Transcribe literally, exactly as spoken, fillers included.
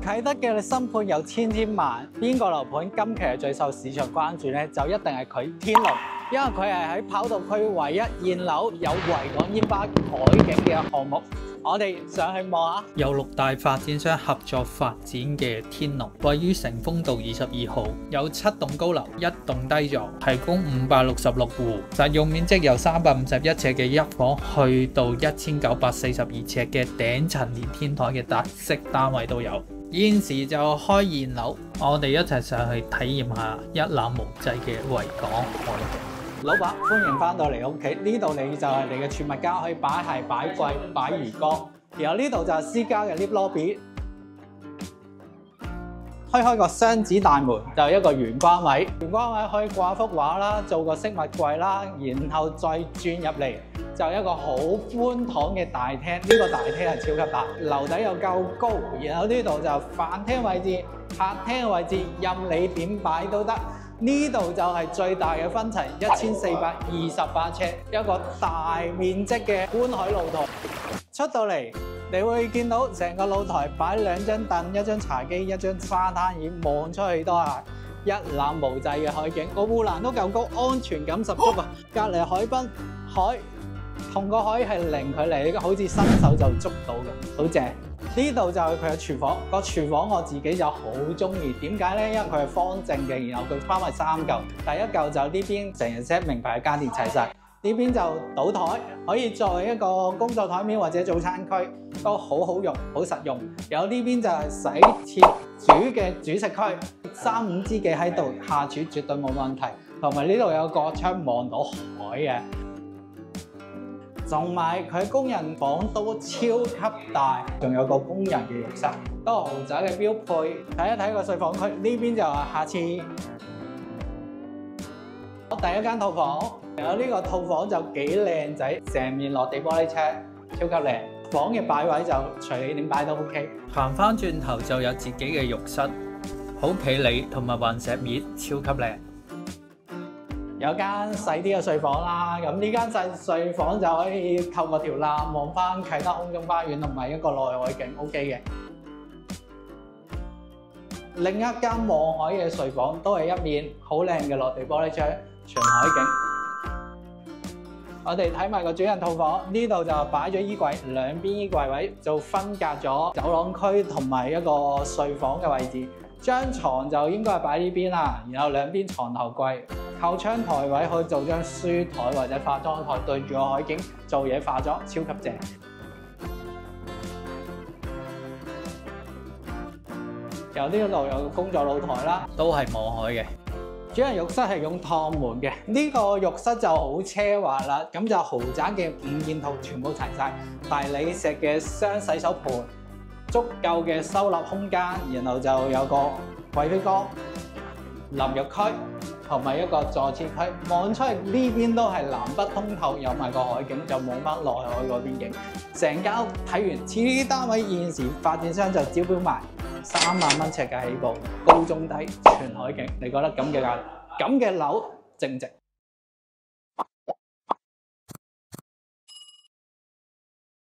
啟德嘅新盤有千千萬，邊個樓盤今期係最受市場關注呢？就一定係佢天龍，因為佢係喺跑道區唯一現樓有維港煙花海景嘅項目。我哋上去望下， 由六大發展商合作發展嘅天龍，位於成豐道二十二號，有七棟高樓，一棟低座，提供五百六十六戶，實用面積由三百五十一尺嘅一房去到一千九百四十二尺嘅頂層連天台嘅特色單位都有。現時就開現樓，我哋一齊上去體驗下一覽無際嘅維港海景。 老闆歡迎翻到嚟屋企，呢度你就係你嘅儲物間，可以擺鞋、擺櫃、擺魚缸。然後呢度就係私家嘅 lift lobby。開開個雙子大門，就係一個玄關位。玄關位可以掛幅畫啦，做個飾物櫃啦，然後再轉入嚟就係一個好寬敞嘅大廳。呢個大廳係超級大，樓底又夠高。然後呢度就飯廳位置、客廳位置，任你點擺都得。呢度就係最大嘅分層，一千四百二十八尺，一個大面積嘅觀海露台。出到嚟，你會見到成個露台擺兩張凳、一張茶几、一張沙灘椅，望出去都係一覽無際嘅海景。個護欄都夠高，安全感十足啊！隔離海濱，海同個海係零距離，好似伸手就捉到嘅，好正。呢度就係佢嘅廚房，個廚房我自己就好中意。點解呢？因為佢係方正嘅，然後佢分為三嚿。第一嚿就呢邊成日 set 名牌嘅家電齊晒，呢邊就倒台，可以作為一個工作台面或者早餐區，都好好用，好實用。有呢邊就係洗切煮嘅煮食區，三五知己喺度下廚絕對冇問題。同埋呢度有個窗望到海嘅。同埋佢工人房都超級大，仲有個工人嘅浴室，都係豪宅嘅標配。睇一睇個睡房區，呢邊就係下次我第一間套房。有呢個套房就幾靚仔，成面落地玻璃窗，超級靚。房嘅擺位就隨你點擺都 OK。 行翻轉頭就有自己嘅浴室，好企理同埋雲石面，超級靚。 有間細啲嘅睡房啦，咁呢間細睡房就可以透過條罅望翻啟德空中花園同埋一個內海景 ，OK 嘅。另一間望海嘅睡房都係一面好靚嘅落地玻璃窗，全海景。我哋睇埋個主人套房，呢度就擺咗衣櫃，兩邊衣櫃位就分隔咗走廊區同埋一個睡房嘅位置。張床就應該係擺呢邊啦，然後兩邊床頭櫃。靠窗台位可以做張書台或者化妝台，對住個海景做嘢化妝，超級正。有呢度有個工作露台啦， 都係望海嘅。 主人浴室係用趟門嘅，呢、這個浴室就好奢華啦，咁就豪宅嘅五件套全部齊晒，大理石嘅雙洗手盆，足夠嘅收納空間，然後就有個貴妃缸、淋浴區。同埋一個坐廁區，望出去呢邊都係南北通透，有埋個海景，就望翻內海嗰邊景。成間屋睇完，此單位現時發展商就招標賣三萬蚊尺嘅起步，高中低全海景。你覺得咁嘅價，咁嘅樓值唔值？